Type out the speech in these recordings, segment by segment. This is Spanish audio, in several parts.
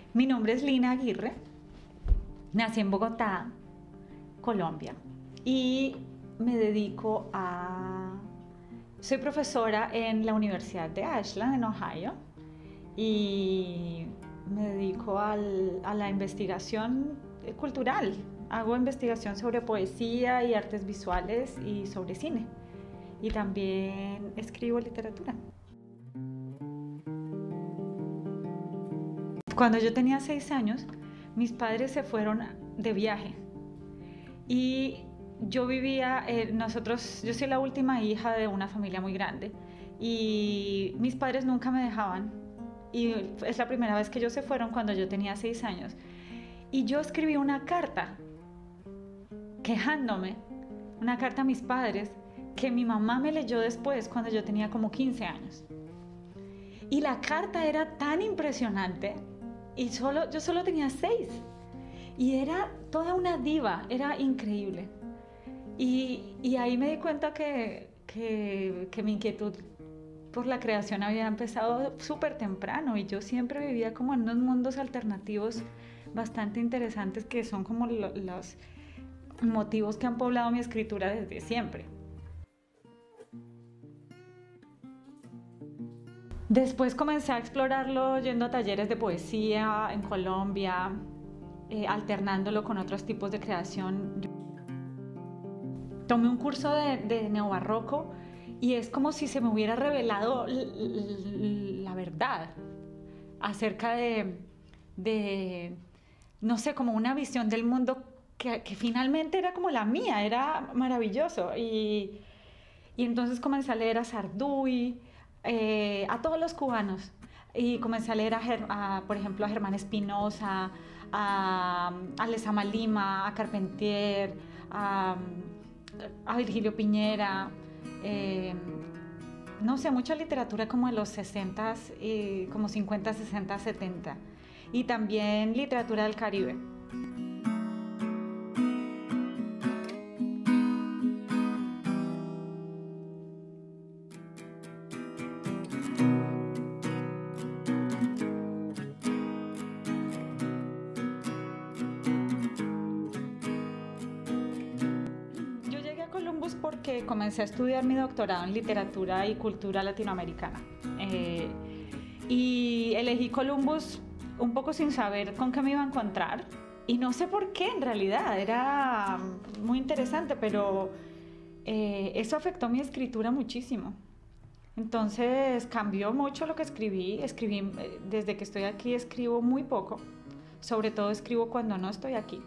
Mi nombre es Lina Aguirre, nací en Bogotá, Colombia, y me dedico a... Soy profesora en la Universidad de Ashland, en Ohio, y me dedico a la investigación cultural. Hago investigación sobre poesía y artes visuales y sobre cine. Y también escribo literatura. Cuando yo tenía 6 años, mis padres se fueron de viaje y yo vivía, yo soy la última hija de una familia muy grande y mis padres nunca me dejaban y es la primera vez que ellos se fueron cuando yo tenía 6 años y yo escribí una carta quejándome, una carta a mis padres que mi mamá me leyó después cuando yo tenía como 15 años y la carta era tan impresionante y yo solo tenía 6 y era toda una diva, era increíble. Y ahí me di cuenta que mi inquietud por la creación había empezado súper temprano y yo siempre vivía como en unos mundos alternativos bastante interesantes que son como los motivos que han poblado mi escritura desde siempre. Después comencé a explorarlo yendo a talleres de poesía en Colombia, alternándolo con otros tipos de creación. Tomé un curso de neobarroco y es como si se me hubiera revelado la verdad acerca de, no sé, como una visión del mundo que finalmente era como la mía, era maravilloso. Y entonces comencé a leer a Sarduy, a todos los cubanos, y comencé a leer por ejemplo, a Germán Espinosa, a Lezama Lima, a Carpentier, a Virgilio Piñera, no sé, mucha literatura como de los 60, como 50, 60, 70, y también literatura del Caribe. Porque comencé a estudiar mi doctorado en literatura y cultura latinoamericana y elegí Columbus un poco sin saber con qué me iba a encontrar y no sé por qué en realidad, era muy interesante, pero eso afectó mi escritura muchísimo. Entonces cambió mucho lo que escribí. Desde que estoy aquí escribo muy poco, sobre todo escribo cuando no estoy aquí.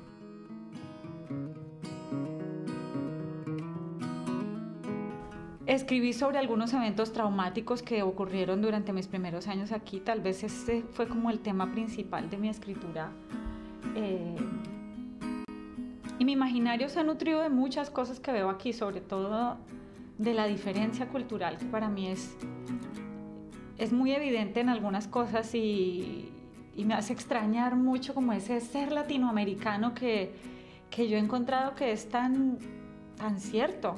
Escribí sobre algunos eventos traumáticos que ocurrieron durante mis primeros años aquí. Tal vez ese fue como el tema principal de mi escritura. Y mi imaginario se ha nutrido de muchas cosas que veo aquí, sobre todo de la diferencia cultural, que para mí es muy evidente en algunas cosas y me hace extrañar mucho como ese ser latinoamericano que yo he encontrado que es tan cierto.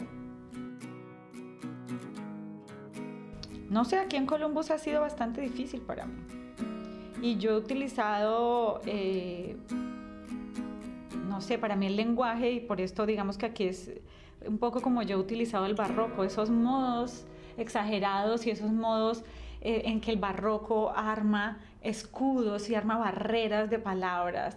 No sé, aquí en Columbus ha sido bastante difícil para mí. Y yo he utilizado, no sé, para mí el lenguaje, y por esto digamos que aquí es un poco como yo he utilizado el barroco, esos modos exagerados y esos modos en que el barroco arma escudos y arma barreras de palabras.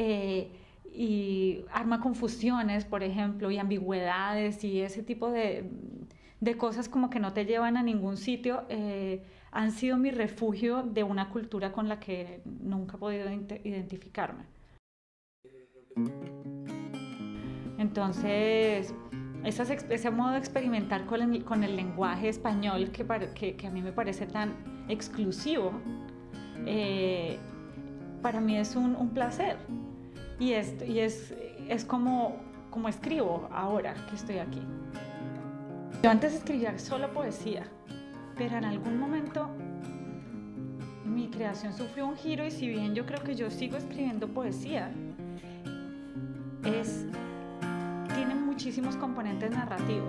Y arma confusiones, por ejemplo, y ambigüedades y ese tipo de cosas como que no te llevan a ningún sitio, han sido mi refugio de una cultura con la que nunca he podido identificarme. Entonces, ese modo de experimentar con el lenguaje español que a mí me parece tan exclusivo, para mí es un placer. Y es como escribo ahora que estoy aquí. Yo antes escribía solo poesía, pero en algún momento mi creación sufrió un giro y si bien yo creo que yo sigo escribiendo poesía, tiene muchísimos componentes narrativos.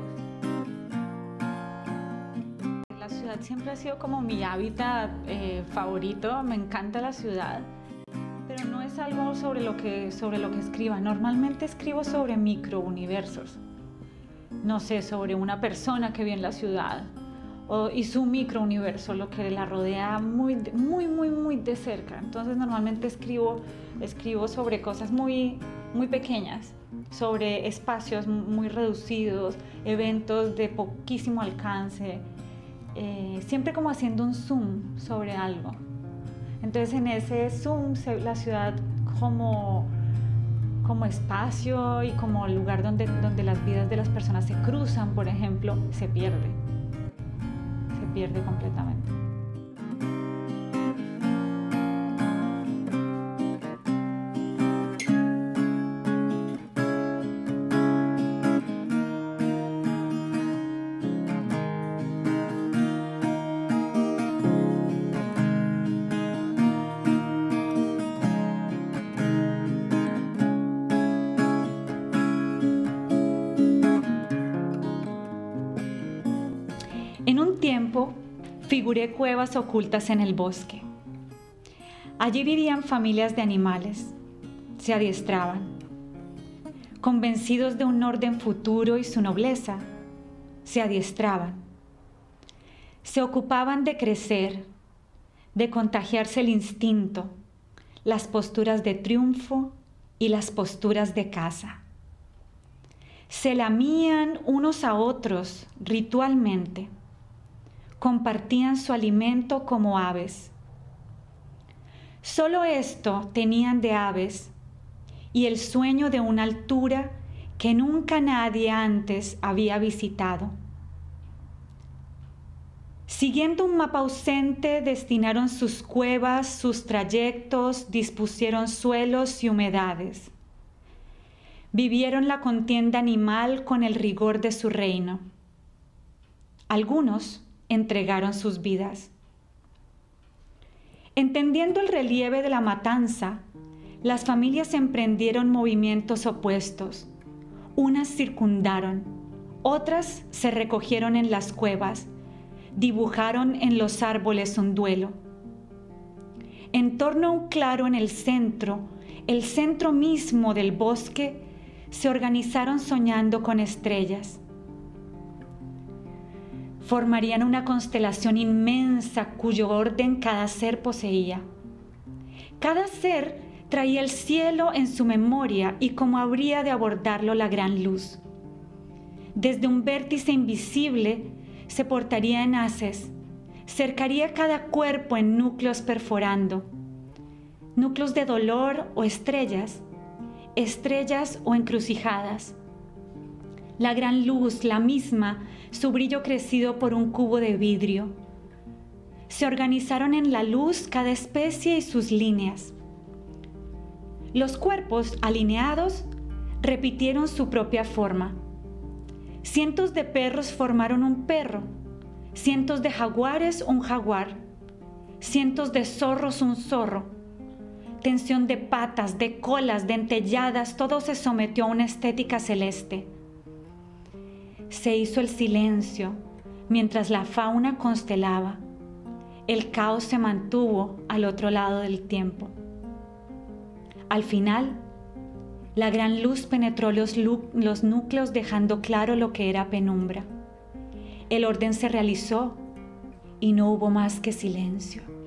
La ciudad siempre ha sido como mi hábitat favorito, me encanta la ciudad. pero no es algo sobre lo que escriba. Normalmente escribo sobre microuniversos. No sé, sobre una persona que vive en la ciudad y su microuniverso, lo que la rodea muy de cerca. Entonces normalmente escribo sobre cosas muy pequeñas, sobre espacios muy reducidos, eventos de poquísimo alcance, siempre como haciendo un zoom sobre algo. Entonces en ese zoom la ciudad como espacio y como lugar donde las vidas de las personas se cruzan, por ejemplo, se pierde completamente. En un tiempo, figuré cuevas ocultas en el bosque. Allí vivían familias de animales. Se adiestraban. Convencidos de un orden futuro y su nobleza, se adiestraban. Se ocupaban de crecer, de contagiarse el instinto, las posturas de triunfo y las posturas de caza. Se lamían unos a otros ritualmente. Compartían su alimento como aves. Solo esto tenían de aves y el sueño de una altura que nunca nadie antes había visitado. Siguiendo un mapa ausente, destinaron sus cuevas, sus trayectos, dispusieron suelos y humedades. Vivieron la contienda animal con el rigor de su reino. Algunos entregaron sus vidas. Entendiendo el relieve de la matanza, las familias emprendieron movimientos opuestos. Unas circundaron, otras se recogieron en las cuevas, dibujaron en los árboles un duelo. En torno a un claro en el centro mismo del bosque, se organizaron soñando con estrellas. Formarían una constelación inmensa cuyo orden cada ser poseía. Cada ser traía el cielo en su memoria y cómo habría de abordarlo la gran luz. Desde un vértice invisible se portaría en haces, cercaría cada cuerpo en núcleos perforando, núcleos de dolor o estrellas o encrucijadas. La gran luz, la misma, su brillo crecido por un cubo de vidrio. Se organizaron en la luz cada especie y sus líneas. Los cuerpos alineados repitieron su propia forma. Cientos de perros formaron un perro, cientos de jaguares un jaguar, cientos de zorros un zorro. Tensión de patas, de colas, dentelladas, todo se sometió a una estética celeste. Se hizo el silencio mientras la fauna constelaba. El caos se mantuvo al otro lado del tiempo. Al final, la gran luz penetró los núcleos dejando claro lo que era penumbra. El orden se realizó y no hubo más que silencio.